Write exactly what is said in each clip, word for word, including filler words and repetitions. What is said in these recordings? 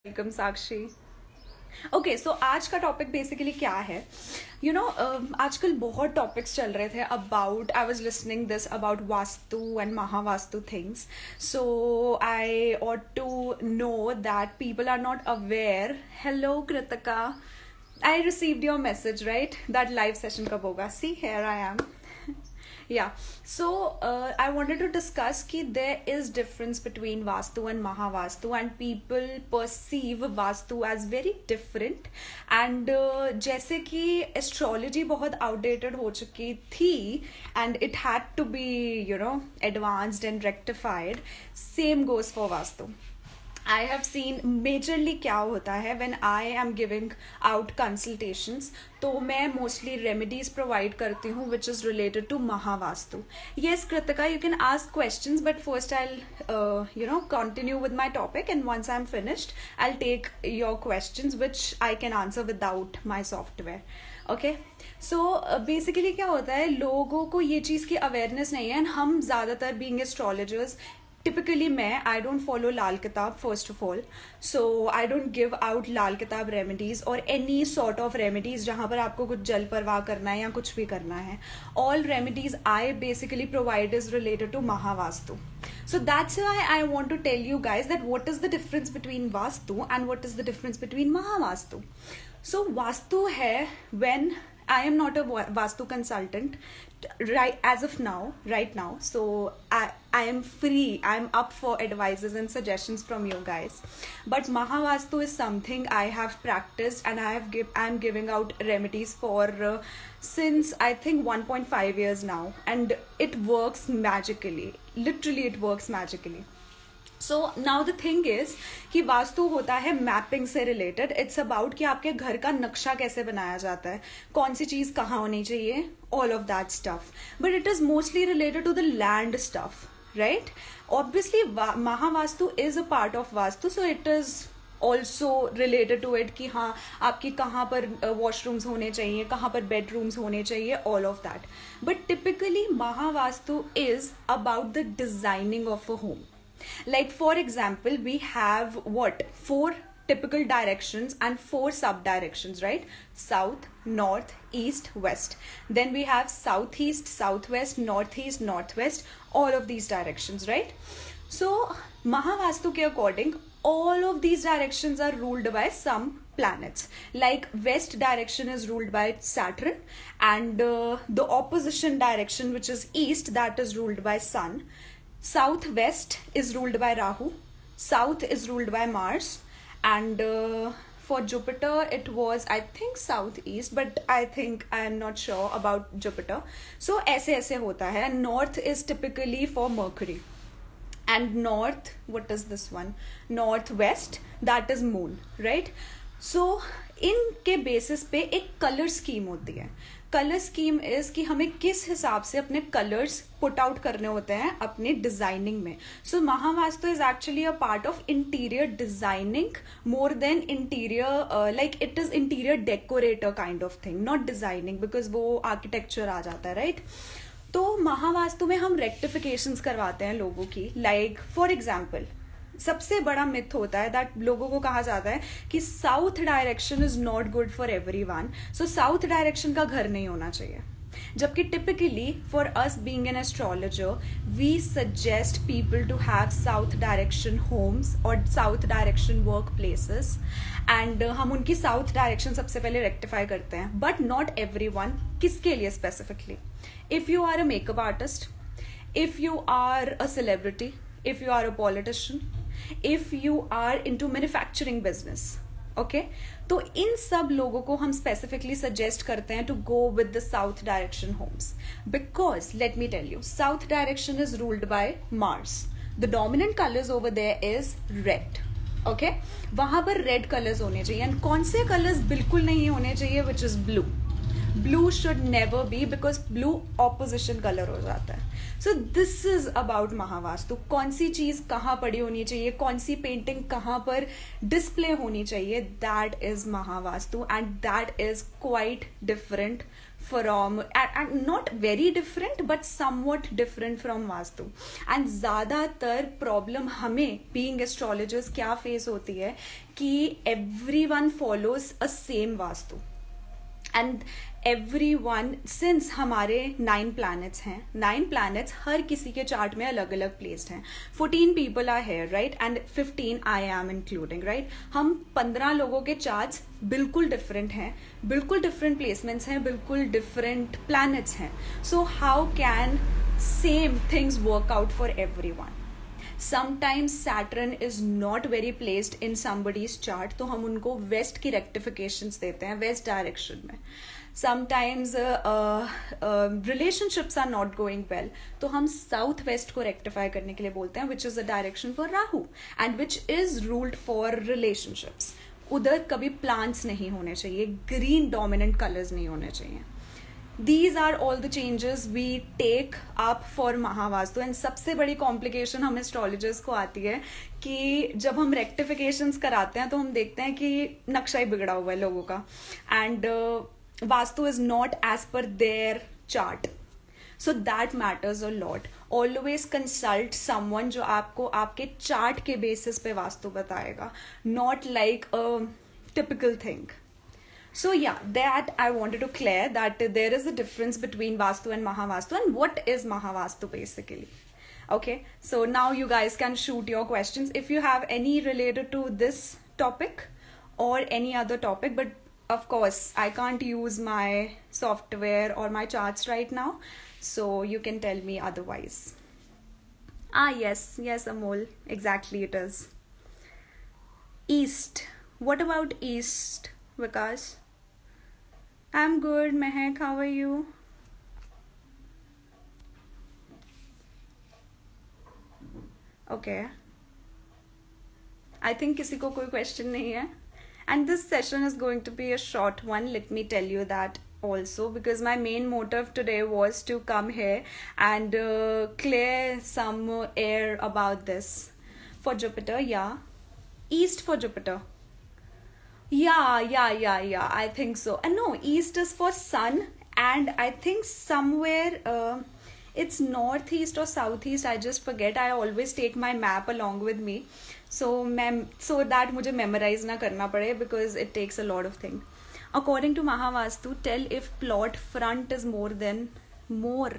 Welcome साक्षी। Okay so आज का topic basically क्या है? यू नो आजकल बहुत टॉपिक्स चल रहे थे about, I was listening this about vastu and Mahavastu things. So I ought to know that people are not aware. Hello Kritika, I received your message right that live session कब होगा. See here I am. Yeah, so uh, I wanted to discuss कि there is difference between Vastu and Mahavastu and people perceive Vastu as very different and uh, जैसे कि astrology बहुत outdated हो चुकी थी and it had to be you know advanced and rectified, same goes for Vastu. I have seen majorly क्या होता है when I am giving out consultations, तो मैं mostly remedies provide करती हूँ which is related to Mahavastu. Yes Kritika, you can ask questions but first I'll uh, you know continue with my topic and once I'm finished I'll take your questions which I can answer without my software. Okay so basically क्या होता है, लोगों को ये चीज़ की awareness नहीं है. हम ज़्यादातर बीइंग एस्ट्रोलॉजर्स, टिपिकली मैं I don't follow Lal Kitab first of all. So I don't give out Lal Kitab remedies और एनी सॉर्ट ऑफ रेमेडीज जहाँ पर आपको कुछ जल परवाह करना है या कुछ भी करना है. All remedies I basically provide is related to Mahavastu. So that's why I want to tell you guys that what is the difference between Vastu and what is the difference between Mahavastu. So Vastu hai when I am not a Vastu consultant right as of now, right now. So I I am free. I am up for advices and suggestions from you guys. But Mahavastu is something I have practiced and I have give I am giving out remedies for uh, since I think one point five years now, and it works magically. Literally, it works magically. So now the thing is कि वास्तु होता है mapping से related. It's about कि आपके घर का नक्शा कैसे बनाया जाता है, कौन सी चीज कहाँ होनी चाहिए, all of that stuff. But it is mostly related to the land stuff, right? Obviously Mahavastu is a part of vastu, so it is also related to it कि हाँ आपकी कहाँ पर वॉशरूम्स uh, होने चाहिए, कहाँ पर बेडरूम्स होने चाहिए, all of that. But typically Mahavastu is about the designing of a home. Like for example, we have what? Four typical directions and four sub directions, right? South, north, east, west. Then we have southeast, southwest, northeast, northwest, all of these directions, right? So Mahavastu ke according, all of these directions are ruled by some planets. Like west direction is ruled by Saturn and uh, the opposition direction which is east, that is ruled by Sun. Southwest is ruled by Rahu, south is ruled by Mars, and uh, for Jupiter it was I think southeast, but I think I am not sure about Jupiter. So ऐसे ऐसे होता है. North is typically for Mercury, and north, what is this one? Northwest, that is moon, right? So इनके basis पे एक colour scheme होती है. Colour scheme is कि हमें किस हिसाब से अपने कलर्स पुट आउट करने होते हैं अपने डिजाइनिंग में. So Mahavastu is actually a part of interior designing more than interior, like it is interior decorator kind of thing, not designing, because वो आर्किटेक्चर आ जाता है, राइट? तो महावास्तु में हम रेक्टिफिकेशंस करवाते हैं लोगों की. लाइक फॉर एग्जाम्पल, सबसे बड़ा मिथ होता है दैट लोगों को कहा जाता है कि south direction is not good for everyone. So south direction का घर नहीं होना चाहिए. जबकि typically for us being an astrologer we suggest people to have south direction homes और south direction work places, and हम उनकी साउथ डायरेक्शन सबसे पहले रेक्टिफाई करते हैं. But not everyone. किसके लिए specifically? If you are a makeup artist, if you are a celebrity, if you are a politician, if you are into manufacturing business, okay? तो इन सब लोगों को हम specifically suggest करते हैं to go with the south direction homes, because let me tell you, south direction is ruled by Mars. The dominant colors over there is red, okay? वहां पर red colors होने चाहिए, and कौन से colors बिल्कुल नहीं होने चाहिए, which is blue. Blue should never be, because blue opposition colour हो जाता है. So this is about Mahavastu. कौन सी चीज कहाँ पड़ी होनी चाहिए, कौन सी पेंटिंग कहाँ पर डिस्प्ले होनी चाहिए, that is Mahavastu. And that is quite different from and, and not very different but somewhat different from vastu. and ज़्यादातर प्रॉब्लम हमें being astrologers क्या फेस होती है कि everyone follows a same vastu. And every one, since हमारे nine planets हैं, nine planets हर किसी के चार्ट में अलग अलग प्लेस्ड हैं. Fourteen people are here, right, and fifteen I am including, right. हम पंद्रह लोगों के चार्ट्स बिल्कुल डिफरेंट हैं, बिल्कुल डिफरेंट प्लेसमेंट्स हैं, बिल्कुल डिफरेंट प्लैनेट्स हैं. So how can same things work out for every one? Sometimes Saturn is not very placed in somebody's chart, तो हम उनको वेस्ट की रेक्टिफिकेशंस देते हैं, वेस्ट डायरेक्शन में. Sometimes relationships are not going well, तो हम साउथ वेस्ट को रेक्टिफाई करने के लिए बोलते हैं, which is a direction for Rahu and which is ruled for relationships. उधर कभी प्लांट्स नहीं होने चाहिए, ग्रीन डोमिनेंट कलर्स नहीं होने चाहिए. These are all the changes we take up for Mahavastu. And सबसे बड़ी कॉम्प्लिकेशन हम एस्ट्रोलॉजर्स को आती है कि जब हम रेक्टिफिकेशंस कराते हैं तो हम देखते हैं कि नक्शा ही बिगड़ा हुआ है लोगों का, and vastu is not as per their chart. So that matters a lot. Always consult someone जो आपको आपके चार्ट के बेसिस पे वास्तु बताएगा, not like a typical thing. So yeah, that I wanted to clear that there is a difference between Vastu and Mahavastu, and what is Mahavastu basically. Okay, so now you guys can shoot your questions if you have any related to this topic or any other topic, but of course I can't use my software or my charts right now, so you can tell me otherwise. Ah yes, yes Amol, exactly it is. East. What about East, Vikas? I'm good, Mehak. How are you? Okay. I think किसी को कोई question नहीं है. And this session is going to be a short one. Let me tell you that also, because my main motive today was to come here and uh, clear some air about this. For Jupiter, yeah. East for Jupiter. Yeah, yeah, yeah, yeah, I think so. And no, East is for Sun, and I think somewhere uh, it's Northeast or Southeast, I just forget. I always take my map along with me, so mem so that मुझे memorize ना करना पड़े, because it takes a lot of thing. According to Mahavastu, tell if plot front is more than more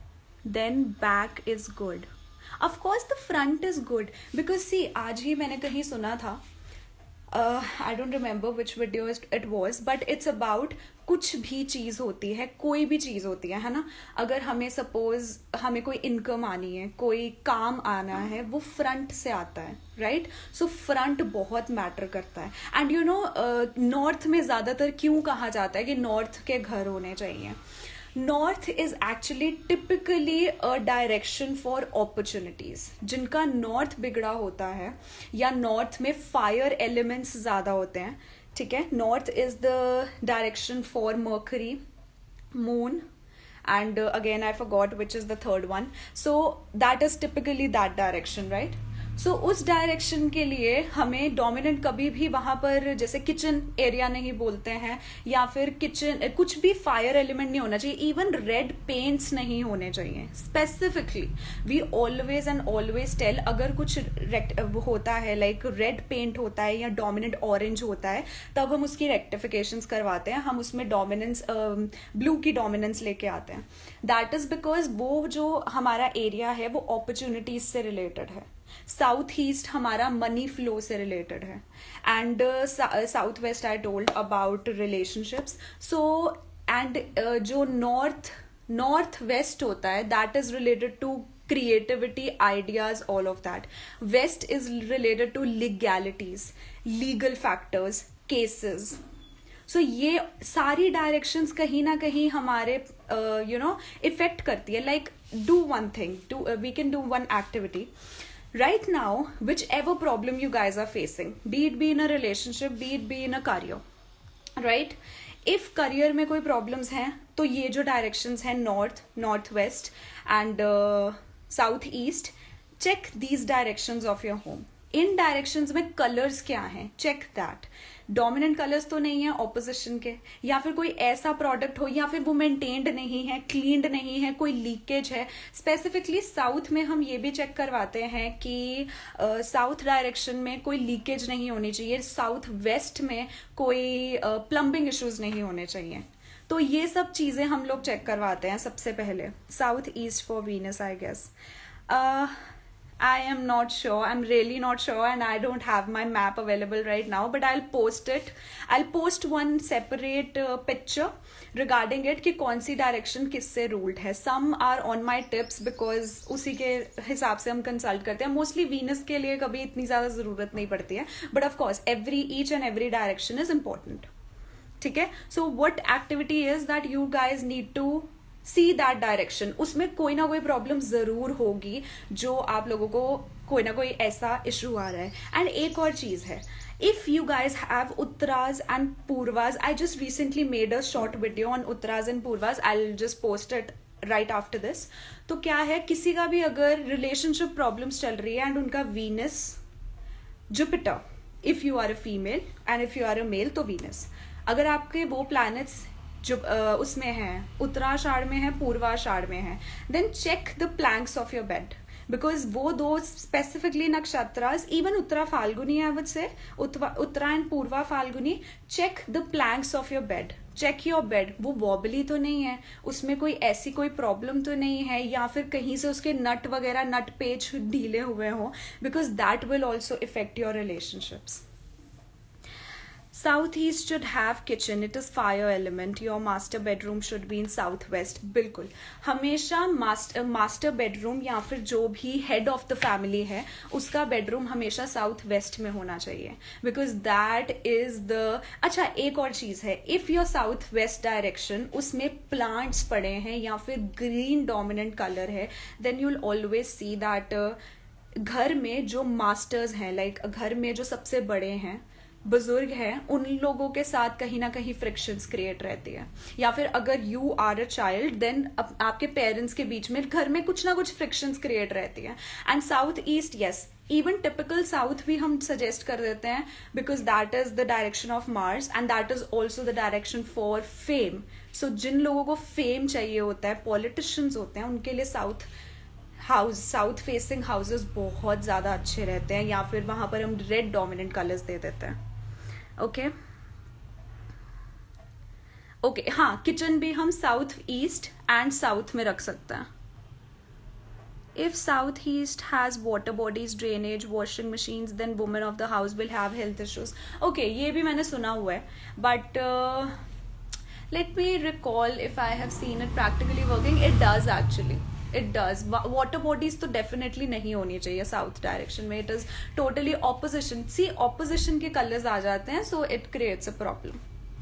then back is good. Of course the front is good, because see, आज ही मैंने कहीं सुना था, Uh, I don't remember which video it was, but it's about कुछ भी चीज़ होती है, कोई भी चीज़ होती है, है ना. अगर हमें सपोज हमें कोई इनकम आनी है, कोई काम आना है, वो फ्रंट से आता है, राइट. सो फ्रंट बहुत मैटर करता है. एंड यू नो नॉर्थ में ज़्यादातर क्यों कहा जाता है कि नॉर्थ के घर होने चाहिए? North is actually typically a direction for opportunities. जिनका नॉर्थ बिगड़ा होता है या नॉर्थ में फायर एलिमेंट्स ज़्यादा होते हैं, ठीक है. North is the direction for Mercury, moon, and uh, again I forgot which is the third one. So that is typically that direction, right? So so, उस डायरेक्शन के लिए हमें डोमिनेंट कभी भी वहां पर जैसे किचन एरिया नहीं बोलते हैं, या फिर किचन कुछ भी फायर एलिमेंट नहीं होना चाहिए. इवन रेड पेंट्स नहीं होने चाहिए. Specifically we always and always tell, अगर कुछ होता है लाइक रेड पेंट होता है या डोमिनेंट ऑरेंज होता है, तब हम उसकी रेक्टिफिकेशंस करवाते हैं. हम उसमें डोमिनेंस ब्लू की डोमिनेंस लेके आते हैं. दैट इज बिकॉज वो जो हमारा एरिया है वो अपॉर्चुनिटीज से रिलेटेड है. साउथ ईस्ट हमारा मनी फ्लो से रिलेटेड है, and south west I told about relationships. So and जो नॉर्थ नॉर्थ वेस्ट होता है, that is related to creativity, ideas, all of that. West is related to legalities, legal factors, cases. So ये सारी directions कहीं ना कहीं हमारे you know effect करती है. Like do one thing, do uh, we can do one activity right now, whichever problem you guys are facing, be it be in a relationship, be it be in a career, right? If career में कोई problems हैं तो ये जो directions हैं, north, north west and south east, check these directions of your home. इन directions में colours क्या हैं, चेक दैट. डोमिनेंट कलर्स तो नहीं है ऑपोजिशन के, या फिर कोई ऐसा प्रोडक्ट हो, या फिर वो मेंटेन्ड नहीं है, क्लीन्ड नहीं है, कोई लीकेज है. स्पेसिफिकली साउथ में हम ये भी चेक करवाते हैं कि साउथ uh, डायरेक्शन में कोई लीकेज नहीं होनी चाहिए, साउथ वेस्ट में कोई प्लम्बिंग uh, इश्यूज नहीं होने चाहिए. तो ये सब चीजें हम लोग चेक करवाते हैं सबसे पहले. South east for Venus, I guess. I am not sure. I'm really not sure, and I don't have my map available right now. But I'll post it. I'll post one separate uh, picture regarding it कि कौन सी direction किससे ruled है. Some are on my tips because उसी के हिसाब से हम consult करते हैं. Mostly Venus के लिए कभी इतनी ज़्यादा ज़रूरत नहीं पड़ती है. But of course, every each and every direction is important. ठीक है? So what activity is that you guys need to see that direction. उसमें कोई ना कोई प्रॉब्लम जरूर होगी जो आप लोगों को कोई ना कोई ऐसा इशू आ रहा है. एंड एक और चीज है, इफ यू गाइज हैव उत्तराज एंड पूर्वाज, I just recently made a short video on उत्तराज एंड पूर्वाज, I will just post it right after this. तो क्या है, किसी का भी अगर रिलेशनशिप प्रॉब्लम्स चल रही है एंड उनका Venus Jupiter, if you are a female and if you are a male तो वीनस, अगर आपके वो प्लैनेट्स जो uh, उसमें है, उत्तराषाढ़ में है, पूर्वाषाढ़ में है, then check the planks of your bed, because वो दो स्पेसिफिकली नक्षत्रास, even Uttara Phalguni, I would say Uttara and Purva Phalguni, check the planks of your bed. Check your bed, वो वॉबली तो नहीं है, उसमें कोई ऐसी कोई प्रॉब्लम तो नहीं है, या फिर कहीं से उसके नट वगैरह, नट पेच ढीले हुए हों, because that will also effect your relationships. South East should have kitchen. It is fire element. Your master bedroom should be in Southwest. बिल्कुल, हमेशा मास्टर मास्टर बेडरूम या फिर जो भी हेड ऑफ द फैमिली है उसका बेडरूम हमेशा south west में होना चाहिए, बिकॉज दैट इज द. अच्छा, एक और चीज है, if your south west direction उसमें प्लांट्स पड़े हैं या फिर ग्रीन डोमिनेंट कलर है, then you will always see that घर में जो मास्टर्स हैं, लाइक like, घर में जो सबसे बड़े हैं, बुजुर्ग हैं, उन लोगों के साथ कहीं ना कहीं फ्रिक्शंस क्रिएट रहती है. या फिर अगर you are a child, then आपके पेरेंट्स के बीच में घर में कुछ ना कुछ फ्रिक्शंस क्रिएट रहती है. And south east, yes, even typical south भी हम सजेस्ट कर देते हैं, because that is the direction of Mars and that is also the direction for fame. So जिन लोगों को फेम चाहिए होता है, पॉलिटिशियंस होते हैं, उनके लिए south house, south facing houses बहुत ज्यादा अच्छे रहते हैं, या फिर वहां पर हम रेड डोमिनेंट कलर्स दे देते हैं. ओके ओके हाँ, किचन भी हम साउथ ईस्ट एंड साउथ में रख सकते हैं. If south east has water bodies, drainage, washing machines, then women of the house will have health issues. Okay, ये भी मैंने सुना हुआ है, but let me recall if I have seen it practically working. It does actually, it does. Water bodies तो definitely नहीं होनी चाहिए साउथ डायरेक्शन में. It is totally opposition. See, opposition के कलर्स आ जाते हैं, so it creates a problem.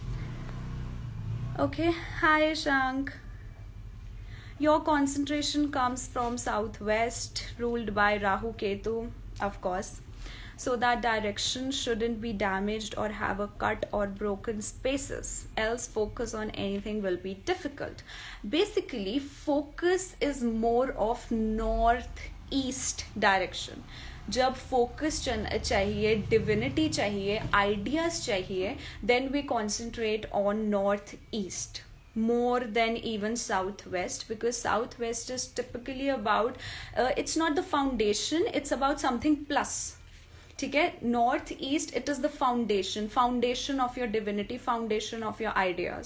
Okay, hi Shank. Your concentration comes from south west, ruled by Rahu Ketu, of course. So that direction shouldn't be damaged or have a cut or broken spaces, else focus on anything will be difficult. Basically, focus is more of north-east direction. जब focus चाहिए, divinity चाहिए, ideas चाहिए, then we concentrate on north-east more than even southwest, because southwest is typically about, uh, it's not the foundation, it's about something plus. ठीक है, north east it is the foundation, foundation of your divinity, foundation of your ideas.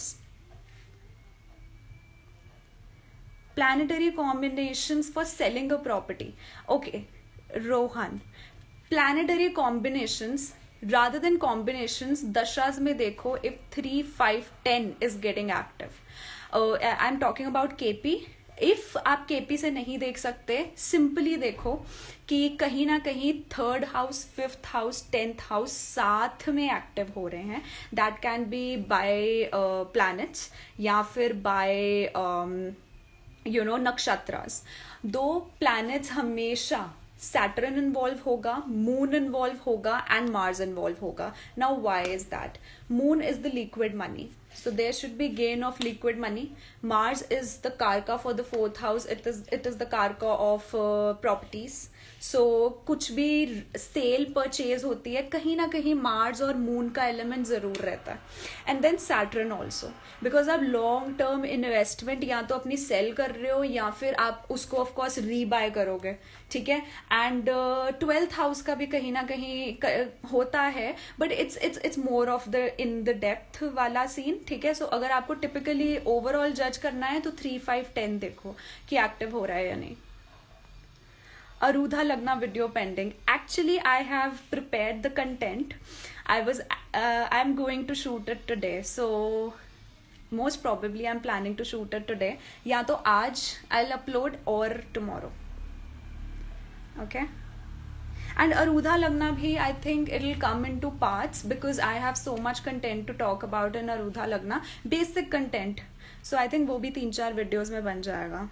Planetary combinations for selling a property. Okay Rohan, planetary combinations rather than combinations, दशाज में देखो, if three, five, ten is getting active. uh, I'm talking about K P. If आप KP से नहीं देख सकते, simply देखो कि कहीं ना कहीं third house, fifth house, tenth house साथ में एक्टिव हो रहे हैं. That can be by planets या फिर बाय यू नो नक्षत्रास. दो प्लैनेट्स हमेशा सैटर्न इन्वॉल्व होगा, मून इन्वॉल्व होगा एंड मार्स इन्वॉल्व होगा. Now why is that? Moon is the liquid money, so there should be gain of liquid money. Mars is the karka for the fourth house. It is it is the karka of uh, properties. So कुछ भी cell purchase होती है, कहीं ना कहीं Mars और moon का element जरूर रहता है. And then Saturn also, because आप लॉन्ग टर्म इन्वेस्टमेंट या तो अपनी सेल कर रहे हो या फिर आप उसको ऑफकोर्स रीबाय करोगे. ठीक है. एंड ट्वेल्थ हाउस का भी कहीं ना कहीं क, होता है, but it's it's it's more of the in the depth वाला सीन. ठीक है. सो so, अगर आपको टिपिकली ओवरऑल जज करना है तो थ्री फाइव टेन देखो कि एक्टिव हो रहा है या नहीं. Arudha Lagna video pending. Actually, I have prepared the content. I was, uh, I'm going to shoot it today. So, most probably I'm planning to shoot it today. या तो आज I'll upload or tomorrow. Okay? And Arudha Lagna bhi, I think it'll come into parts because I have so much content to talk about in Arudha Lagna. Basic content. So, I think वो भी तीन चार videos में बन जाएगा.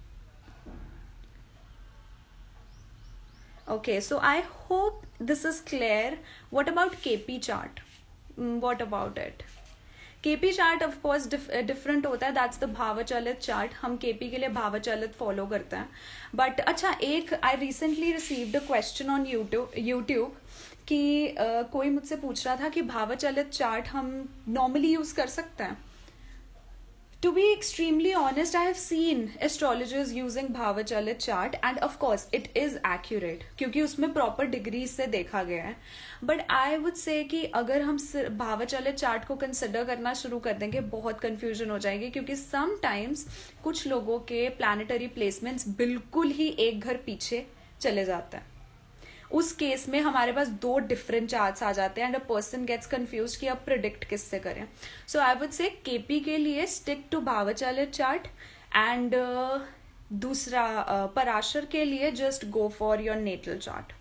Okay, so I hope this is clear. What about K P chart? Mm, what about it? K P chart of course dif- uh, different होता है. That's the भावचालित chart. हम K P के लिए भावचालित follow करते हैं. But अच्छा, एक I recently received a question on YouTube YouTube कि uh, कोई मुझसे पूछ रहा था कि भावचालित chart हम normally use कर सकते हैं. To be extremely honest, I have seen astrologers using भावचालित chart and of course it is accurate क्योंकि उसमें proper degrees से देखा गया है. But I would say कि अगर हम भावचालित chart को consider करना शुरू कर देंगे बहुत confusion हो जाएगी, क्योंकि sometimes कुछ लोगों के planetary placements बिल्कुल ही एक घर पीछे चले जाते हैं. उस केस में हमारे पास दो डिफरेंट चार्ट्स आ जाते हैं and a person gets confuse कि अब प्रिडिक्ट किससे करें. सो आई वुड से केपी के लिए स्टिक टू भावचालित चार्ट एंड दूसरा uh, पराशर के लिए just go for your natal chart.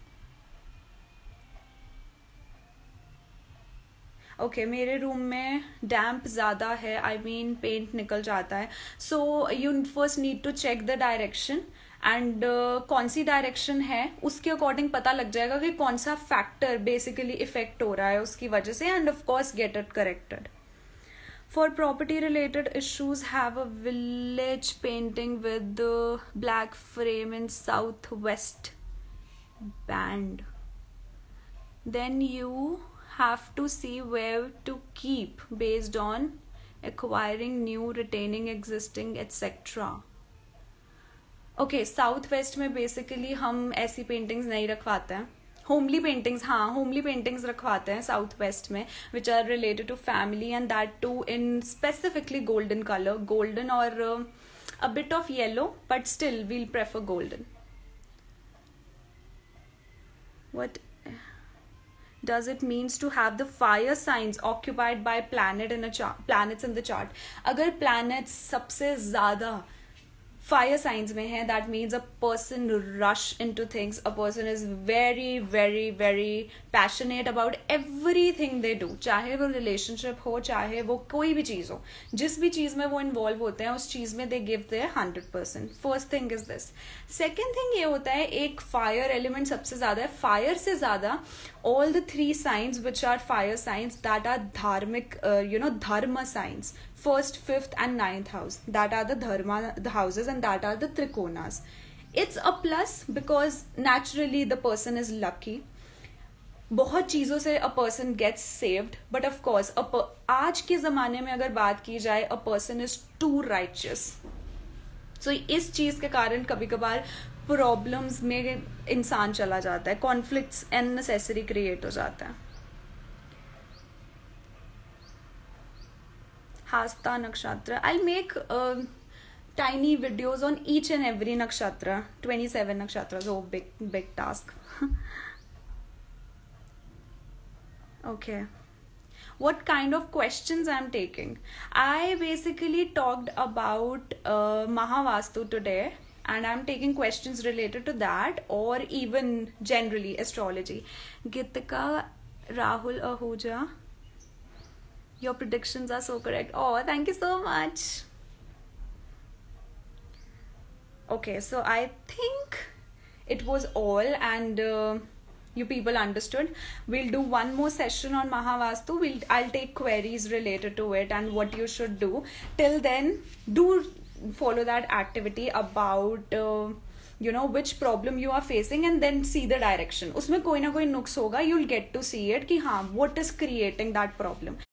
Okay, मेरे रूम में डैम्प ज़्यादा है, आई मीन पेंट निकल जाता है. So you first need to check the direction and uh, कौन सी डायरेक्शन है उसके अकॉर्डिंग पता लग जाएगा कि कौन सा फैक्टर बेसिकली इफेक्ट हो रहा है उसकी वजह से, and of course get it corrected. For property related issues have a village painting with black frame in south west band. Then you have to see where to keep based on acquiring new, retaining existing, et cetera. Okay, south west में basically हम ऐसी paintings नहीं रखवाते हैं. Homely paintings, हाँ homely paintings रखवाते हैं south west में which are related to family and that too in specifically golden colour, golden और a bit of yellow, but still we'll prefer golden. What does it means to have the fire signs occupied by planet in a chart, planets in the chart? अगर planets सबसे ज़्यादा fire signs में है, that means a person rush into things. A person is very very very passionate about everything they do. चाहे वो relationship हो, चाहे वो कोई भी चीज़ हो, जिस भी चीज़ में वो involve होते हैं उस चीज़ में they give their hundred percent. First thing is this. Second thing ये होता है, एक fire element सबसे ज़्यादा है. Fire से ज़्यादा all the three signs which are fire signs that are dharmic, uh, you know, dharma signs, first, fifth and ninth house, that are the dharma the houses and that are the trikonas. It's a plus because naturally the person is lucky. बहुत चीज़ों से a person gets saved, but of course a per- आज के ज़माने में अगर बात की जाए a person is too righteous. So इस चीज़ के कारण कभी कभार प्रॉब्लम्स में इंसान चला जाता है, कॉन्फ्लिक्ट्स अननेसेसरी क्रिएट हो जाता है. हास्ता नक्षत्र, I make tiny videos on each and every nakshatra. twenty-seven nakshatras, oh big big task. Okay, what kind of questions I'm taking? I basically talked about uh, Mahavastu today, and I'm taking questions related to that or even generally astrology. Gitika Rahul Ahuja, your predictions are so correct. Oh, thank you so much. Okay, so I think it was all, and uh, you people understood. We'll do one more session on Mahavastu. We'll I'll take queries related to it and what you should do. Till then, do follow that activity about uh, you know which problem you are facing, and then see the direction. उसमें कोई ना कोई नुक्स होगा. You'll get to see it कि हाँ what is creating that problem.